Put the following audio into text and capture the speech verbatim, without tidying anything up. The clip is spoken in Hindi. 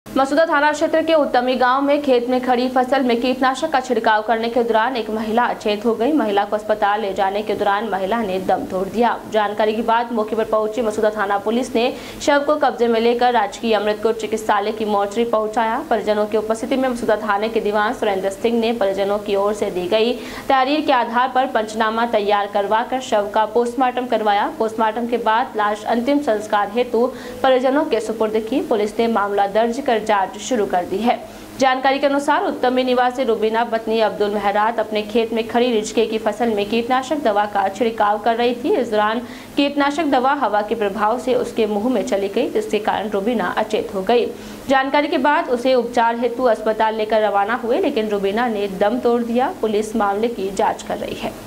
मसूदा थाना क्षेत्र के उत्तमी गांव में खेत में खड़ी फसल में कीटनाशक का छिड़काव करने के दौरान एक महिला अचेत हो गई। महिला को अस्पताल ले जाने के दौरान महिला ने दम तोड़ दिया। जानकारी के बाद मौके पर पहुंची मसूदा थाना पुलिस ने शव को कब्जे में लेकर राजकीय अमृतकोट चिकित्सालय की मोर्चरी पहुंचाया। परिजनों की उपस्थिति में मसूदा थाने के दीवान सुरेंद्र सिंह ने परिजनों की ओर से दी गई तहरीर के आधार पर पंचनामा तैयार करवा कर शव का पोस्टमार्टम करवाया। पोस्टमार्टम के बाद लाश अंतिम संस्कार हेतु परिजनों के सुपुर्द की। पुलिस ने मामला दर्ज कर जांच शुरू कर दी है। जानकारी के अनुसार उत्तमी निवासी रुबीना पत्नी अब्दुल महरात अपने खेत में खड़ी रिजके की फसल में कीटनाशक दवा का छिड़काव कर रही थी। इस दौरान कीटनाशक दवा हवा के प्रभाव से उसके मुंह में चली गई, जिसके कारण रुबीना अचेत हो गई। जानकारी के बाद उसे उपचार हेतु अस्पताल लेकर रवाना हुए, लेकिन रुबीना ने दम तोड़ दिया। पुलिस मामले की जाँच कर रही है।